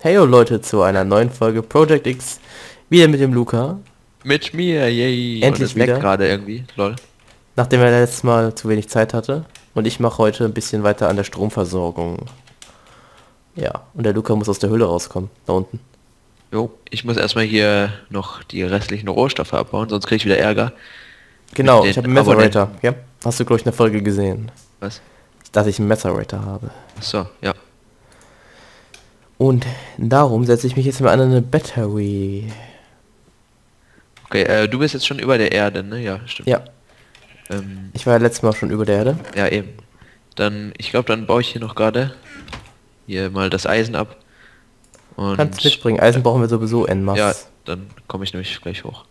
Heyo Leute zu einer neuen Folge Project X, wieder mit dem Luca, Mit mir, yay. endlich Und es leckt wieder, gerade irgendwie, lol. nachdem er letztes Mal zu wenig Zeit hatte. Und ich mache heute ein bisschen weiter an der Stromversorgung. Ja, und der Luca muss aus der Höhle rauskommen, da unten. Jo, ich muss erstmal hier noch die restlichen Rohstoffe abbauen, sonst krieg ich wieder Ärger. Genau, Mit ich habe den einen Metherator, Abonnenten. ja? Hast du, glaube ich, eine Folge gesehen, Was? dass ich einen Metherator habe. Achso, ja. Und darum setze ich mich jetzt mal an eine Battery. Okay, du bist jetzt schon über der Erde, ne? Ja, stimmt. Ja, Ähm, ich war ja letztes Mal schon über der Erde. ja, eben. Dann, ich glaube, dann baue ich hier noch gerade hier mal das Eisen ab. Und Kannst mitbringen, Eisen brauchen wir sowieso en ja, masse. dann komme ich nämlich gleich hoch.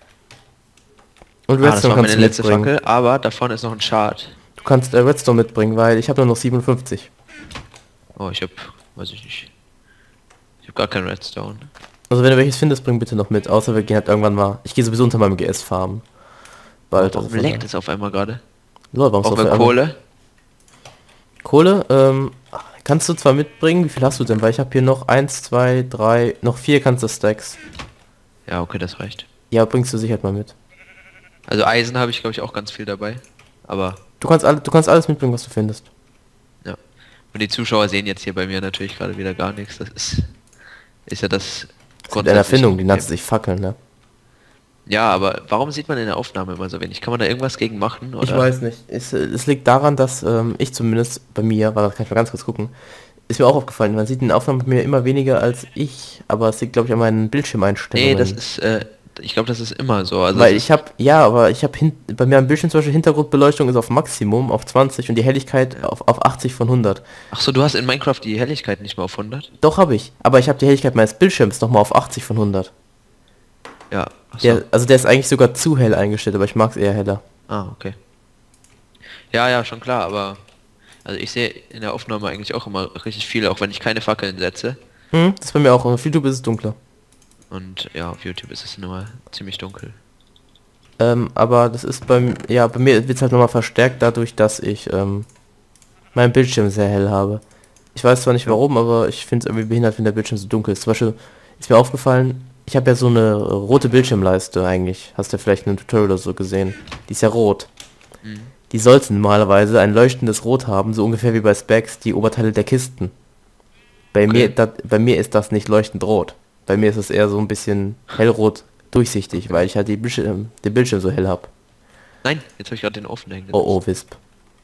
Und Das Redstone war meine kannst du letzte mitbringen. Fackel, aber da vorne ist noch ein Chart. Du kannst Redstone mitbringen, weil ich habe nur noch 57. Oh, ich habe, weiß ich nicht. Ich habe gar keinen Redstone. Also wenn du welches findest, bring bitte noch mit. Außer wir gehen halt irgendwann mal. Ich gehe sowieso unter meinem GS farmen. Bald. Warum leckt es auf einmal gerade? Lol, warum Auch so mit viel Kohle? Kohle, kannst du zwar mitbringen. Wie viel hast du denn? Weil ich habe hier noch 1, 2, 3, noch 4 kannst du Stacks. Ja, okay, das reicht. Ja, bringst du sicher mal mit. Also Eisen habe ich glaube ich auch ganz viel dabei. Aber Du kannst alles mitbringen, was du findest. ja. Und die Zuschauer sehen jetzt hier bei mir natürlich gerade wieder gar nichts. Das ist ja das Das ist eine Erfindung, die nannte sich Fackeln, ne? Ja, aber warum sieht man in der Aufnahme immer so wenig? Kann man da irgendwas gegen machen? Oder? Ich weiß nicht. Es liegt daran, dass ich zumindest bei mir, weil das kann ich mal ganz kurz gucken, ist mir auch aufgefallen, man sieht in den Aufnahmen bei mir immer weniger als ich, aber es liegt glaube ich an meinen Bildschirmeinstellungen. Nee, das ist, ich glaube das ist immer so. Also Weil ich habe, ja, aber ich habe bei mir am Bildschirm zum Beispiel Hintergrundbeleuchtung ist auf Maximum, auf 20 und die Helligkeit auf 80 von 100. ach so, du hast in Minecraft die Helligkeit nicht mehr auf 100? Doch habe ich, aber ich habe die Helligkeit meines Bildschirms nochmal auf 80 von 100. Ja, ach so. Also der ist eigentlich sogar zu hell eingestellt, aber ich mag es eher heller. Ah, okay. Ja, ja, schon klar, aber also ich sehe in der Aufnahme eigentlich auch immer richtig viel, auch wenn ich keine Fackeln setze. Das ist bei mir auch, auf YouTube ist es dunkler. Und ja, auf YouTube ist es nur ziemlich dunkel. Aber das ist bei mir wird es halt nochmal verstärkt dadurch, dass ich meinen Bildschirm sehr hell habe. Ich weiß zwar nicht warum, aber ich finde es irgendwie behindert, wenn der Bildschirm so dunkel ist. Zum Beispiel ist mir aufgefallen, ich habe ja so eine rote Bildschirmleiste eigentlich. Hast du ja vielleicht in einem Tutorial oder so gesehen. Die ist ja rot. Mhm. Die sollte normalerweise ein leuchtendes Rot haben, so ungefähr wie bei Specs die Oberteile der Kisten. Bei mir ist das nicht leuchtend rot. Bei mir ist es eher so ein bisschen hellrot durchsichtig, weil ich halt den Bildschirm so hell habe. Nein, jetzt habe ich gerade den Ofen hängen Oh oh, Wisp.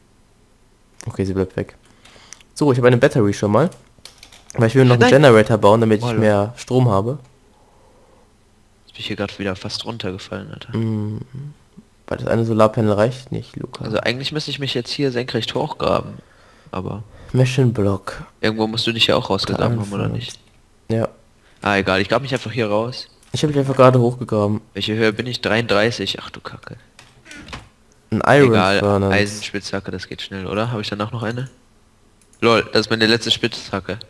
Okay, sie bleibt weg. So, ich habe eine Battery schon mal. Weil ich will noch einen Nein. Generator bauen, damit ich Oh, mehr Strom habe. Jetzt bin ich hier gerade wieder fast runtergefallen, Alter. Weil das eine Solarpanel reicht nicht, Luca. Also eigentlich müsste ich mich jetzt hier senkrecht hochgraben. Aber Mission Block. irgendwo musst du dich ja auch rausgegraben haben, oder nicht? Ja. Ah, egal, ich grab mich einfach hier raus. Ich habe mich einfach gerade hochgegraben. Welche Höhe bin ich? 33? Ach du Kacke. Ein Iron Egal, Furnace. Eisenspitzhacke, das geht schnell, oder? Habe ich danach noch eine? Lol, das ist meine letzte Spitzhacke.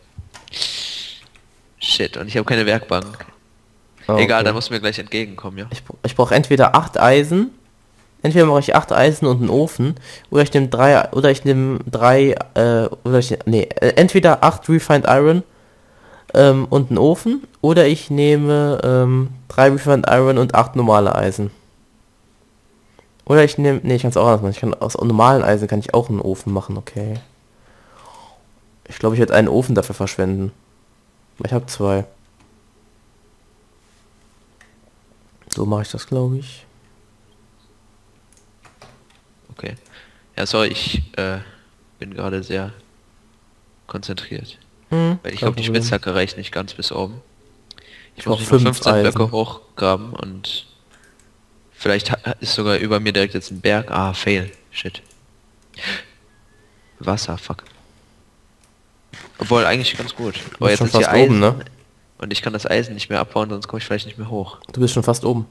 Shit, und ich habe keine Werkbank. Oh, Egal, okay. dann musst du mir gleich entgegenkommen, ja? Ich brauche entweder 8 Eisen. Entweder mache ich 8 Eisen und einen Ofen. Oder ich nehme 3, entweder 8 Refined Iron und einen Ofen. Oder ich nehme 3 Refined Iron und 8 normale Eisen. Oder ich nehme, ich kann es auch anders machen. Ich kann aus normalen Eisen kann ich auch einen Ofen machen, okay. Ich glaube, ich werde einen Ofen dafür verschwenden. Ich habe 2. So mache ich das, glaube ich. Okay. Ja, sorry, ich bin gerade sehr konzentriert. Weil ich glaube, die Spitzhacke reicht nicht ganz bis oben. Ich muss brauch mich noch 5 15 Blöcke Eisen. hochgraben und vielleicht ist sogar über mir direkt jetzt ein Berg. Ah, fail. Shit. Wasser, fuck. Obwohl eigentlich ganz gut. Aber jetzt schon ist hier fast Eisen oben, ne? und ich kann das Eisen nicht mehr abbauen, sonst komme ich vielleicht nicht mehr hoch. Du bist schon fast oben.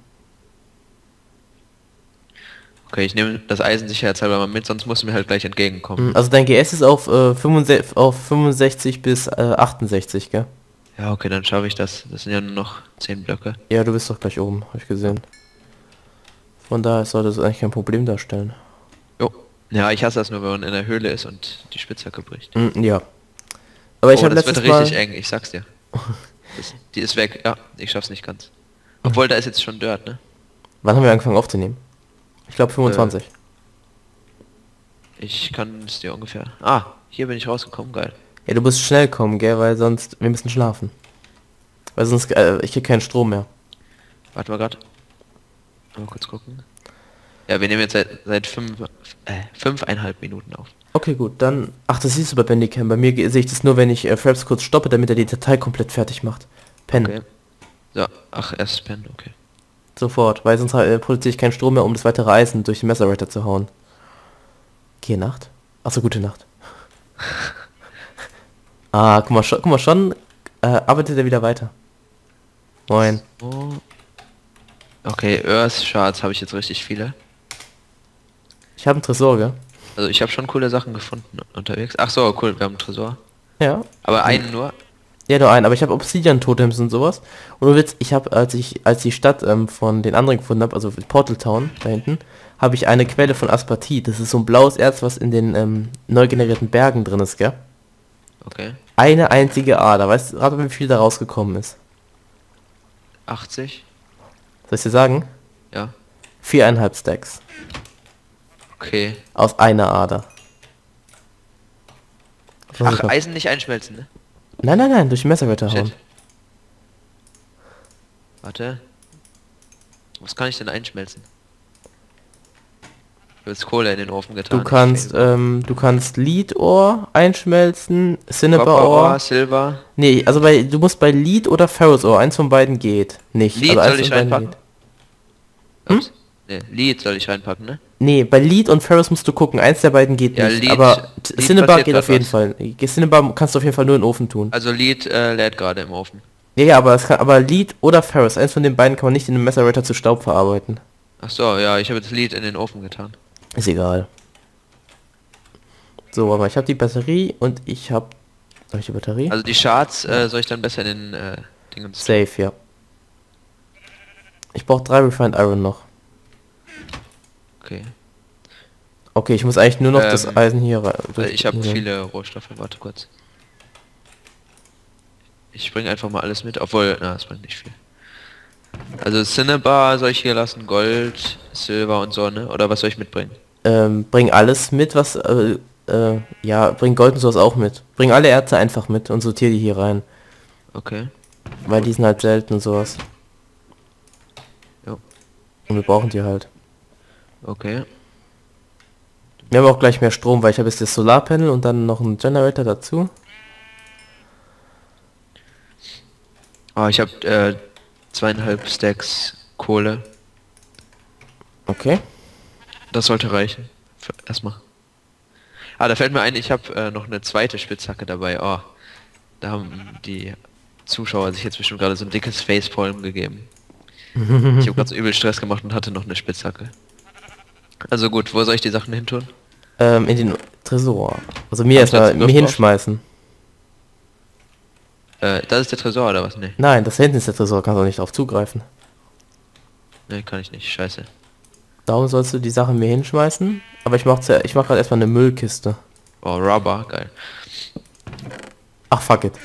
Okay, ich nehme das Eisen sicherheitshalber mal mit, sonst musst du mir halt gleich entgegenkommen. Also dein GS ist auf 65 bis 68, gell? Ja, okay, dann schaffe ich das. Das sind ja nur noch 10 Blöcke. Ja, du bist doch gleich oben, habe ich gesehen. Von daher sollte es eigentlich kein Problem darstellen. Jo. Ja, ich hasse das nur, wenn man in der Höhle ist und die Spitzhacke bricht. Ja. Aber ich Oh, habe das wird letztes Mal... richtig eng, ich sag's dir. Die ist weg. Ja, ich schaff's nicht ganz. Obwohl, da ist jetzt schon Dirt, ne? Wann haben wir angefangen aufzunehmen? Ich glaube 25. Ich kann es dir ungefähr... Ah, hier bin ich rausgekommen, geil. Ja, du musst schnell kommen, gell, weil sonst... Wir müssen schlafen. Weil sonst... ich krieg keinen Strom mehr. Warte mal grad. Mal kurz gucken. Ja, wir nehmen jetzt seit 5,5 Minuten auf. Okay, gut, dann... Ach, das siehst du bei Bandicam. Bei mir sehe ich das nur, wenn ich Fraps kurz stoppe, damit er die Datei komplett fertig macht. Pen. Okay. So, ach, erst Pen, okay. Sofort, weil sonst produziere ich keinen Strom mehr, um das weitere Eisen durch den Messerwriter zu hauen. Gute Nacht. Achso, gute Nacht. Ah, guck mal schon arbeitet er wieder weiter. Moin. So. Okay, Earth Shards habe ich jetzt richtig viele. Ich habe einen Tresor, gell? Also ich habe schon coole Sachen gefunden unterwegs. Ach so, cool, wir haben einen Tresor. Ja. Aber einen nur. Ja, nur einen, aber ich habe Obsidian-Totems und sowas. Und du willst, ich habe, als die Stadt von den anderen gefunden habe, also Portal Town da hinten, habe ich eine Quelle von Aspartit. Das ist so ein blaues Erz, was in den neu generierten Bergen drin ist, gell? Okay. Eine einzige Ader. Weißt du gerade, wie viel da rausgekommen ist? 80? Soll ich dir sagen? Ja. 4,5 Stacks. Okay. Aus einer Ader. Ach, Eisen nicht einschmelzen, ne? Nein, durch die Messerwörter hauen. Shit. Warte. Was kann ich denn einschmelzen? Ich habe jetzt Kohle in den Ofen getan. Du kannst Lead-Ore einschmelzen, Cinnabar-Ore, Silber. Nee, also du musst bei Lead oder Ferrous Ore, eins von beiden geht. Nicht. Lead also soll ich reinpacken? Ups. Ne, Lead soll ich reinpacken, ne? Nee, bei Lead und Ferrous musst du gucken, eins der beiden geht ja, nicht. Lead, aber Lead Cinnabar geht auf jeden Fall. Cinnabar kannst du auf jeden Fall nur in den Ofen tun. Also Lead lädt gerade im Ofen. Ja, aber Lead oder Ferrous, eins von den beiden kann man nicht in den Messerwriter zu Staub verarbeiten. Ach so, ja, ich habe jetzt Lead in den Ofen getan. Ist egal. So, aber ich habe die Batterie und ich habe... Soll ich die Batterie? Also die Shards soll ich dann besser in den Dingen... Safe, ja. Ich brauche 3 Refined Iron noch. Okay. Okay, ich muss eigentlich nur noch das Eisen hier rein. Ich habe viele Rohstoffe, warte kurz. Ich bringe einfach mal alles mit, obwohl, na, das bringt nicht viel. Also Cinnabar soll ich hier lassen, Gold, Silber und so, ne? Oder was soll ich mitbringen? Bring alles mit, was, ja, bring Gold und sowas auch mit. Bring alle Erze einfach mit und sortiere die hier rein. Okay. Weil die sind halt selten und sowas. Jo. Und wir brauchen die halt. Okay. Wir haben auch gleich mehr Strom, weil ich habe jetzt das Solarpanel und dann noch einen Generator dazu. Oh, ich habe 2,5 Stacks Kohle. Okay. Das sollte reichen. Erstmal. Ah, da fällt mir ein, ich habe noch eine zweite Spitzhacke dabei. Oh, da haben die Zuschauer sich jetzt bestimmt gerade so ein dickes Facepalm gegeben. Ich habe gerade so übel Stress gemacht und hatte noch eine Spitzhacke. Also gut, wo soll ich die Sachen hin tun? In den Tresor. Also mir erstmal mir hinschmeißen. Das ist der Tresor oder was? Nee. Nein, das hinten ist der Tresor, kannst du auch nicht drauf zugreifen. Nee, kann ich nicht, scheiße. Darum sollst du die Sachen mir hinschmeißen. Aber ich mach gerade erstmal eine Müllkiste. Oh, Rubber, geil. Ach, fuck it.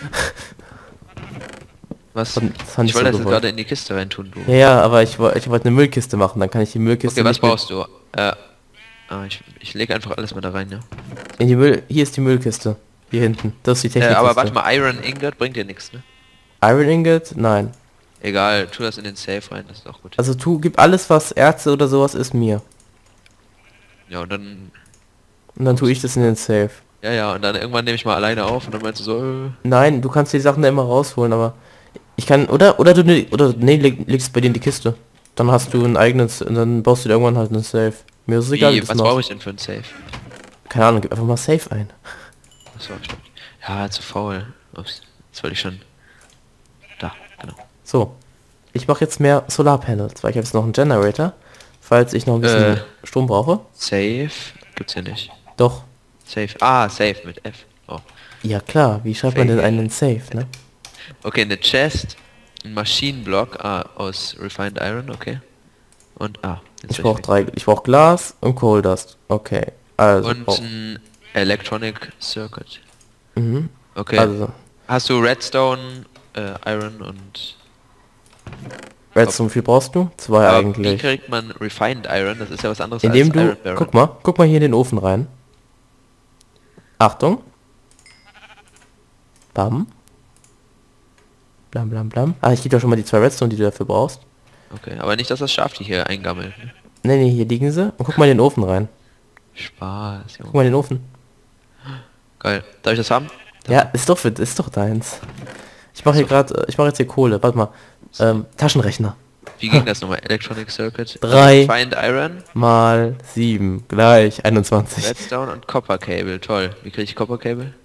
Was? Das fand ich wollte so das gerade in die Kiste reintun, du. Ja, aber ich wollte eine Müllkiste machen, dann kann ich die Müllkiste... Okay, was brauchst du? Ich lege einfach alles mal da rein, ja. In die hier ist die Müllkiste. Hier hinten. Das ist die Technikkiste. Aber warte mal, Iron Ingot bringt dir nichts, ne? Iron Ingot? Nein. Egal, tu das in den Safe rein, das ist auch gut. Also gib alles, was Erze oder sowas ist, mir. Ja, und dann... Und dann tue ich das in den Safe. Ja, und dann irgendwann nehme ich mal alleine auf und dann meinst du so... Nein, du kannst die Sachen da immer rausholen, aber... Ich kann... Oder nee, legst bei dir in die Kiste. Dann hast du ein eigenes... Und dann baust du dir irgendwann halt einen Safe. Mir ist es egal, was brauche ich denn für ein Safe? Keine Ahnung, gib einfach mal Safe ein. Achso, stimmt. Ja, zu faul. Ups, das wollte ich schon... Da, genau. So. Ich mache jetzt mehr Solarpanels, weil ich habe jetzt noch einen Generator. Falls ich noch ein bisschen Strom brauche. Safe? Gibt's ja nicht. Doch. Safe. Ah, Safe mit F. Oh. Ja klar, wie schreibt man denn einen Safe, ne? Okay, eine Chest, ein Maschinenblock aus Refined Iron, okay. Und ich brauche Glas und Coal Dust. Okay. Also. Und ein Electronic Circuit. Mhm. Okay. Also. Hast du Redstone Iron und... Redstone, wie viel brauchst du? 2 Aber wie eigentlich. kriegt man Refined Iron? Das ist ja was anderes Indem als du, Iron Barren. guck mal hier in den Ofen rein. Achtung. Bam. Blam blam blam. Ah, ich gebe dir schon mal die 2 Redstone, die du dafür brauchst. Okay, aber nicht, dass das Schaf die hier eingammelt. Ne? Ne, hier liegen sie. Und guck mal in den Ofen rein. Spaß, Guck Junge. mal in den Ofen. Geil. Darf ich das haben? Ja, ist doch deins. Ich mache hier gerade, ich mache jetzt hier Kohle. Warte mal. Taschenrechner. Wie ging das nochmal? Electronic Circuit? 3 Refined Iron, mal 7 gleich 21. Redstone und Copper Cable. Toll. Wie kriege ich Copper Cable?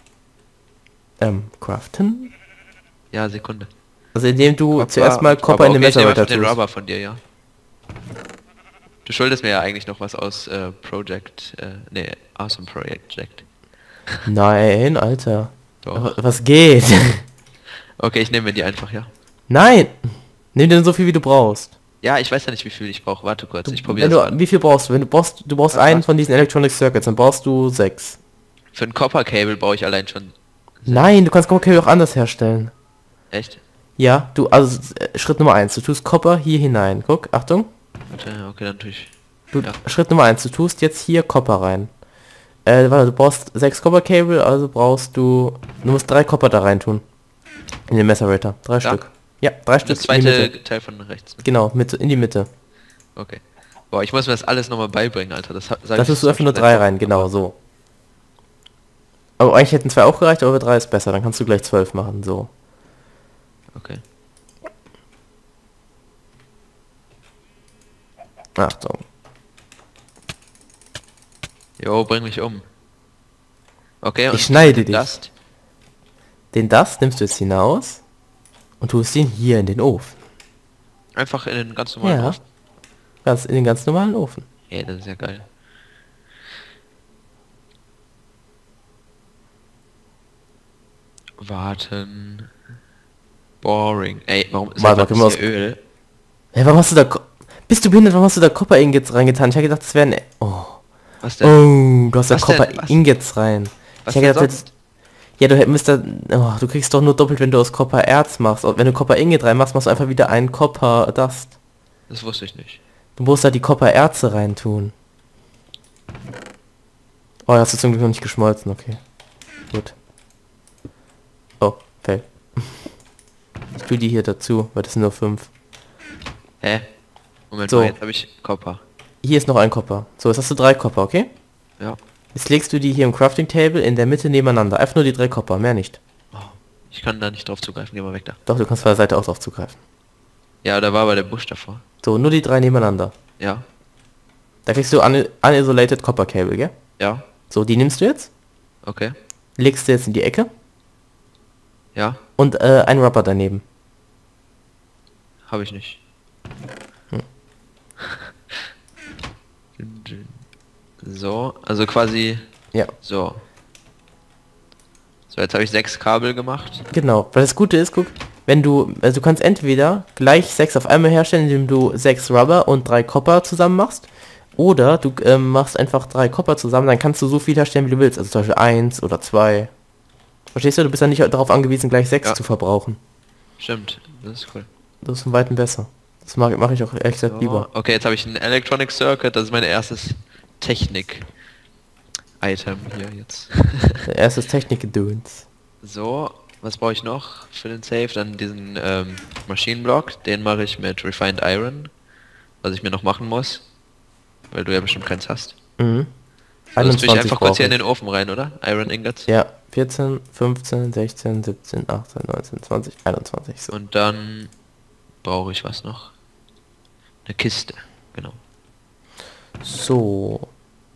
Craften? Ja, Sekunde. Also indem du Copper zuerst mal und Copper in den Okay, ich nehme Messer einfach den tust. Rubber von dir, ja. Du schuldest mir ja eigentlich noch was aus Project, Awesome Project. Nein, Alter. Doch. Was geht? Okay, ich nehme mir die einfach, ja. Nein! Nimm dir so viel wie du brauchst. Ja, ich weiß ja nicht, wie viel ich brauche. Warte kurz, ich Wenn probiere du, das mal. wie viel brauchst du? Wenn du brauchst einen von diesen Electronic Circuits, dann brauchst du 6. Für ein Copper Cable brauche ich allein schon. Nein, du kannst Copper auch anders herstellen. Echt? Ja, also Schritt Nummer 1, du tust Copper hier hinein. Guck, Achtung. Warte, okay, dann tue ich. Ja. Schritt Nummer 1, du tust jetzt hier Copper rein. Warte, du brauchst 6 Copper Cable, also brauchst du musst 3 Copper da rein tun. In den Macerator. 3 Stück. Ja, 3 Stück Das in die Mitte. zweite Teil von rechts. Ne? Genau, in die Mitte. Okay. Boah, ich muss mir das alles nochmal beibringen, Alter. Da tust du einfach nur 3 rein, genau so. Aber eigentlich hätten 2 auch gereicht, aber 3 ist besser, dann kannst du gleich 12 machen, so. Okay. Achtung. Jo, bring mich um. Okay, Ich schneide dich. Dust. Den Dust nimmst du jetzt hinaus und tust ihn hier in den Ofen. Einfach in den ganz normalen Ja. Ofen. Ganz in den ganz normalen Ofen. Ja, das ist ja geil. Warten. Boring. Ey, warum ist Warte, einfach können wir das hier Öl? Hey, warum hast du da... Bist du behindert? Warum hast du da Copper Ingots reingetan? Ich hätte gedacht, das wären... Oh. Was denn? Oh, du hast da Was denn? Copper Was? Ingots rein. Was Ich hätte denn gedacht, sonst? ja, du hättest da... Oh, du kriegst doch nur doppelt, wenn du aus Copper Erz machst. Und wenn du Copper Ingot reinmachst, machst du einfach wieder einen Copper Dust. Das wusste ich nicht. Du musst da die Copper Erze reintun. Oh, hast du zum Glück noch nicht geschmolzen, okay. Gut. Oh, fail. Ich tue die hier dazu, weil das sind nur 5. Hä? Moment So. mal, jetzt habe ich Copper. Hier ist noch ein Copper. So, jetzt hast du 3 Copper, okay? Ja. Jetzt legst du die hier im Crafting Table in der Mitte nebeneinander. Einfach nur die 3 Copper, mehr nicht. Oh, ich kann da nicht drauf zugreifen, geh mal weg da. Doch, du kannst von der Seite auch drauf zugreifen. Ja, da war aber der Busch davor. So, nur die 3 nebeneinander. Ja. Da kriegst du Unisolated Copper Cable, gell? Ja. So, die nimmst du jetzt, Okay. legst du jetzt in die Ecke Ja. und ein Rubber daneben. Habe ich nicht. So, also quasi Ja, so. So, jetzt habe ich 6 Kabel gemacht. genau. Weil das Gute ist, guck, wenn du, also du kannst entweder gleich 6 auf einmal herstellen, indem du 6 Rubber und 3 Copper zusammen machst, oder du machst einfach 3 Copper zusammen, dann kannst du so viel herstellen, wie du willst. Also zum Beispiel 1 oder 2. Verstehst du? Du bist ja nicht darauf angewiesen, gleich 6 Ja. zu verbrauchen. Stimmt, das ist cool. Das ist von Weitem besser. Das mach ich auch ehrlich gesagt So. lieber. Okay, jetzt habe ich ein Electronic Circuit, das ist mein erstes Technik-Item hier jetzt. Der erste ist Technikgedöns. So, was brauche ich noch für den Safe? Dann diesen Maschinenblock, den mache ich mit Refined Iron, was ich mir noch machen muss, weil du ja bestimmt keins hast. Mhm. Also das tue ich einfach kurz brauche hier in ich. den Ofen rein, oder? Iron Ingots. Ja, 14, 15, 16, 17, 18, 19, 20, 21. So. Und dann brauche ich was noch? Eine Kiste, genau. So.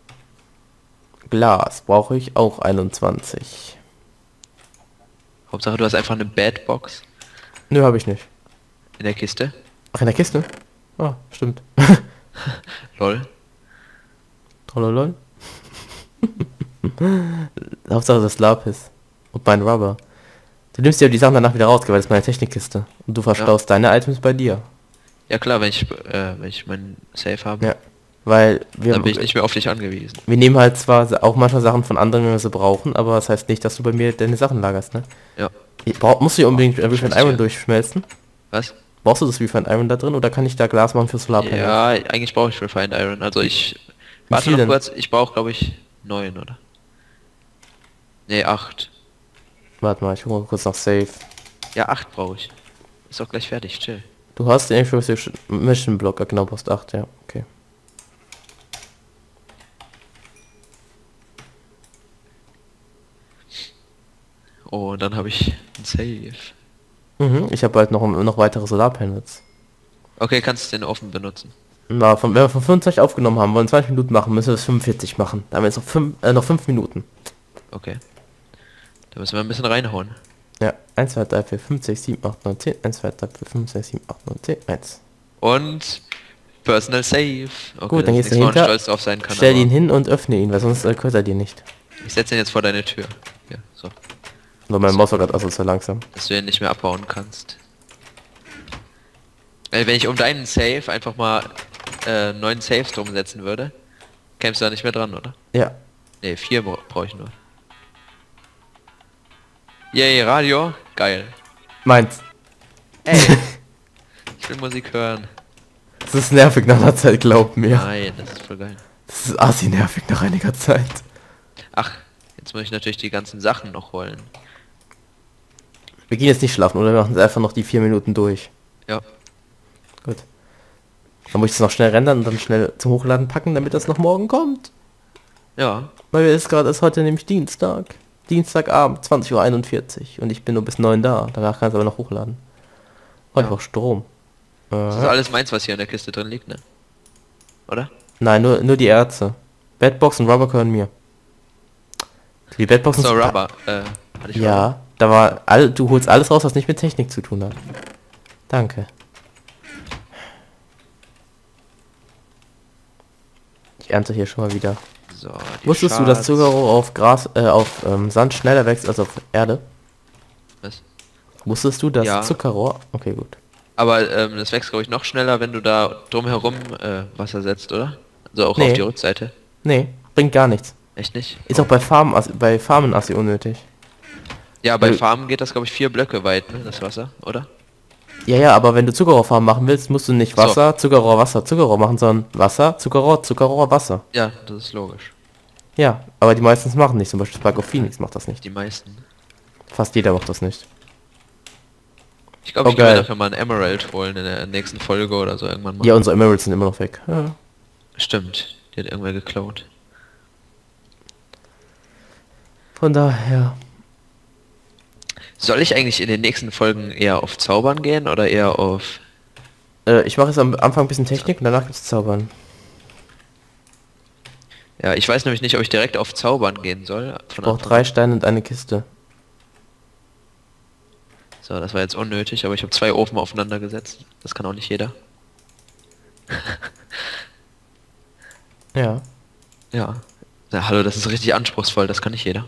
Glas brauche ich auch 21. Hauptsache du hast einfach eine Bad Box Nö, habe ich nicht. in der Kiste. Ach, in der Kiste? Ah, stimmt. Lol. Trollolol. Hauptsache das Lapis. Und mein Rubber. Du nimmst ja die Sachen danach wieder raus, weil das ist meine Technikkiste. Und du verstaust deine Items bei dir. Ja klar, wenn ich meinen Safe habe, Ja. Weil dann bin ich nicht mehr auf dich angewiesen. wir nehmen halt zwar auch manchmal Sachen von anderen, wenn wir sie brauchen, aber das heißt nicht, dass du bei mir deine Sachen lagerst, ne? Ja. Musst du hier unbedingt Refined Iron Ja. durchschmelzen? Was? Brauchst du das Refined Iron da drin oder kann ich da Glas machen für Solarpanel? Ja, eigentlich brauche ich Refined Iron. Also ich... Wie Warte viel noch denn? kurz, ich brauche glaube ich 9, oder? Ne, 8. Warte mal, ich gucke mal kurz nach Safe. Ja, 8 brauche ich. Ist auch gleich fertig, chill. Du hast den Mission Block, genau, brauchst 8, ja, okay. Oh, und dann habe ich ein Save. Mhm, ich habe halt noch weitere Solarpanels. Okay, kannst du den offen benutzen. Na, wenn wir von 25 aufgenommen haben, wollen 20 Minuten machen, müssen wir es 45 machen. Da haben wir jetzt noch 5 Minuten. Okay. Da müssen wir ein bisschen reinhauen. Ja, 1, 2, 3, 4, 5, 6, 7, 8, 9, 10. 1, 2, 3, 4, 5, 6, 7, 8, 9, 10. 1. Und Personal Save. Okay, Gut, dann das gehst du nächste Mal, hinter, stolz drauf sein kann. stell aber ihn hin und öffne ihn, weil sonst hört er dir nicht. Ich setze ihn jetzt vor deine Tür. Ja, so. Weil mein Maus war gerade also so langsam. Dass du ihn nicht mehr abbauen kannst. Wenn ich um deinen Save einfach mal 9 Saves drum setzen würde, kämst du da nicht mehr dran, oder? Ja. Ne, 4 brauche ich nur. Yay, Radio. Geil. Meins. Ey. Ich will Musik hören. Das ist nervig nach einer Zeit, glaub mir. Nein, das ist voll geil. Das ist assi nervig nach einiger Zeit. Ach, jetzt muss ich natürlich die ganzen Sachen noch holen. Wir gehen jetzt nicht schlafen, oder? Wir machen jetzt einfach noch die 4 Minuten durch. Ja. Gut. Dann muss ich es noch schnell rendern und dann schnell zum Hochladen packen, damit das noch morgen kommt. Ja. Weil ist heute nämlich Dienstag. Dienstagabend, 20:41 Uhr. Und ich bin nur bis 9 da. Danach kannst du aber noch hochladen. Oh, ich Ja. brauch Strom. Das ist alles meins, was hier in der Kiste drin liegt, ne? Oder? Nein, nur die Ärzte. Bedbox und Rubber gehören mir. Die Bedboxen So, sind- Rubber. Hatte ich Rubber? Ja, du holst alles raus, was nicht mit Technik zu tun hat. Danke. Ich ernte hier schon mal wieder. So, die Wusstest du, dass Schatz- Zuckerrohr auf Sand schneller wächst als auf Erde? Was? Wusstest du, dass Ja. Zuckerrohr... Okay, gut. Aber das wächst, glaube ich, noch schneller, wenn du da drumherum Wasser setzt, oder? Also auch Nee. auf die Rückseite. Nee, bringt gar nichts. Echt nicht? Ist auch bei Farmen assi unnötig. Ja, bei Weil- Farmen geht das, glaube ich, 4 Blöcke weit, ne? Das Wasser, oder? Ja, aber wenn du Zuckerrohrfarmen machen willst, musst du nicht So. Wasser, Zuckerrohr, Wasser, Zuckerrohr machen, sondern Wasser, Zuckerrohr, Zuckerrohr, Wasser. Ja, das ist logisch. Ja, aber die meisten machen nicht. Zum Beispiel Spark of Phoenix macht das nicht. Die meisten. Fast jeder macht das nicht. Ich glaube, Oh, ich kann mir geil. dafür mal ein Emerald holen in der nächsten Folge oder so irgendwann mal. Ja, unsere Emeralds sind immer noch weg. Ja. Stimmt, die hat irgendwer geklaut. Von daher. Soll ich eigentlich in den nächsten Folgen eher auf Zaubern gehen oder eher auf... Ich mache jetzt am Anfang ein bisschen Technik und danach gibt's Zaubern. Ja, ich weiß nämlich nicht, ob ich direkt auf Zaubern gehen soll. Ich Von brauche Anfang 3 an. Steine und eine Kiste. So, das war jetzt unnötig, aber ich habe 2 Ofen aufeinander gesetzt. Das kann auch nicht jeder. Ja. Ja. Na, hallo, das ist richtig anspruchsvoll, das kann nicht jeder.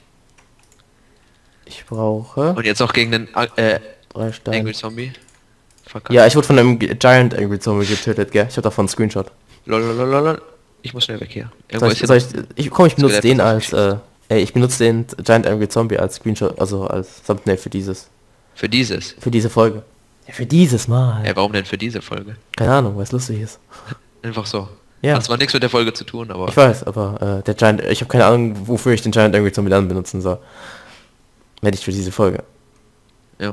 Ich brauche Und jetzt noch gegen den 3 Steine. Angry Zombie. Verkackt. Ja, ich wurde von einem Giant Angry Zombie getötet, gell? Ich habe davon einen Screenshot. Lololololol. Ich muss schnell weg hier. Irgendwo Soll ich, ist hier soll noch- ich benutze Skelett, den das als, aufschießt. ich benutze den Giant Angry Zombie als Screenshot, also als Thumbnail für Für dieses. diese Folge. Ja, für dieses Mal. Ja, warum denn für diese Folge? Keine Ahnung, weil es lustig ist. Einfach so. Ja. Hat zwar nichts mit der Folge zu tun, aber... Ich weiß, aber der Giant, ich habe keine Ahnung, wofür ich den Giant Angry Zombie dann benutzen soll. Wenn ich für diese Folge. Ja.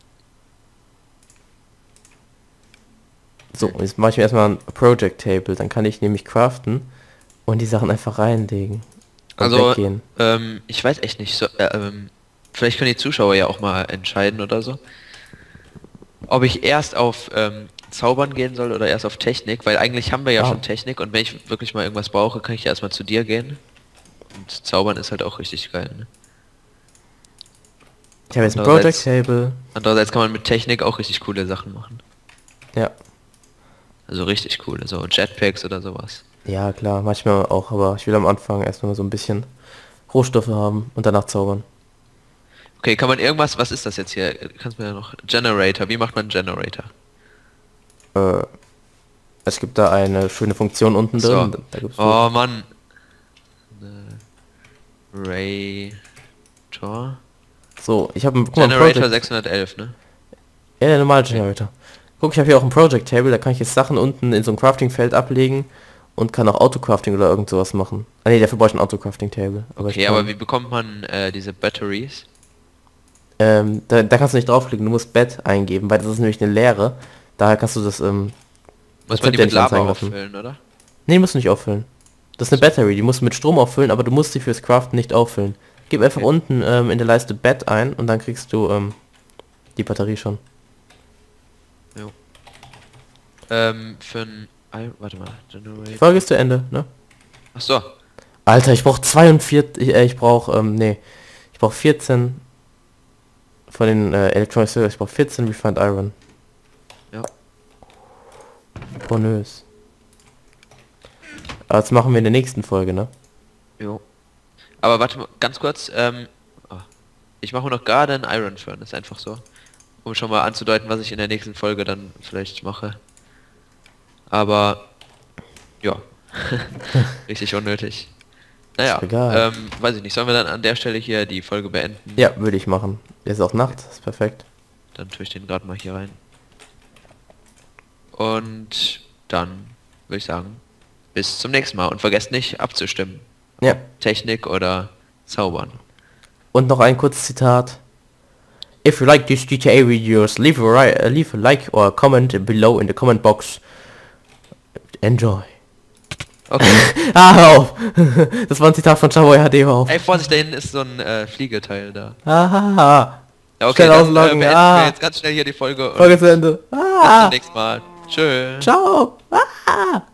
So, jetzt mache ich mir erstmal ein Project Table, dann kann ich nämlich craften und die Sachen einfach reinlegen. Und Also, weggehen. ich weiß echt nicht, so, vielleicht können die Zuschauer ja auch mal entscheiden oder so, ob ich erst auf Zaubern gehen soll oder erst auf Technik, weil eigentlich haben wir ja Ah. schon Technik und wenn ich wirklich mal irgendwas brauche, kann ich ja erstmal zu dir gehen. Und Zaubern ist halt auch richtig geil, ne? Ich habe jetzt ein andererseits- Project Table. Andererseits kann man mit Technik auch richtig coole Sachen machen. Ja. Also richtig coole, so Jetpacks oder sowas. Ja, klar, manchmal auch, aber ich will am Anfang erstmal so ein bisschen Rohstoffe haben und danach zaubern. Okay, kann man irgendwas, was ist das jetzt hier? Kannst mir ja noch... Generator, wie macht man einen Generator? Es gibt da eine schöne Funktion unten So. drin. Da gibt's Oh Mann. Ray... Tor? So, ich habe guck mal, ein Generator Project, 611, ne? ja, der normale Generator. Guck, ich habe hier auch ein Project Table, da kann ich jetzt Sachen unten in so ein Crafting-Feld ablegen und kann auch Autocrafting oder irgend sowas machen. Ah ne, dafür brauche ich ein Autocrafting Table. Aber Okay, ich kann, aber wie bekommt man diese Batteries? da kannst du nicht draufklicken, du musst Bed eingeben, weil das ist nämlich eine Leere. Daher kannst du das, Muss man Rezept die ja mit nicht Lava anzeigen lassen. auffüllen, oder? Nee, musst du nicht auffüllen. Das ist eine Battery, die musst du mit Strom auffüllen, aber du musst sie fürs Craften nicht auffüllen. Gib einfach Okay. unten in der Leiste Bed ein und dann kriegst du die Batterie schon. Jo. Für ein... Warte mal. Die Generate. Folge ist zu Ende, ne? Ach so. Alter, ich brauche 42, ich brauche, nee, ich brauche 14 von den Electronic Circuits, ich brauche 14 Refined Iron. Ja. Pornös. Aber das machen wir in der nächsten Folge, ne? Jo. Aber warte mal, ganz kurz, ich mache noch gerade ein Iron Furnace, einfach so. Um schon mal anzudeuten, was ich in der nächsten Folge dann vielleicht mache. Aber, ja. Richtig unnötig. Naja, Ist egal. weiß ich nicht, sollen wir dann an der Stelle hier die Folge beenden? Ja, würde ich machen. Jetzt ist auch Nacht, ist perfekt. Dann tue ich den gerade mal hier rein. Und dann würde ich sagen, bis zum nächsten Mal. Und vergesst nicht abzustimmen. Ja. Technik oder Zaubern. Und noch ein kurzes Zitat. If you like these GTA videos, leave a like or a comment below in the comment box. Enjoy. Okay. Hör auf! Das war ein Zitat von Chaboy HD, hör auf. Ey, Vorsicht, da hinten ist so ein Fliegeteil da. Haha. Ja, okay, Schnell dann ausloggen, beenden wir jetzt ganz schnell hier die Folge und Folge zu Ende. bis zum nächsten Mal. Tschö. Ciao.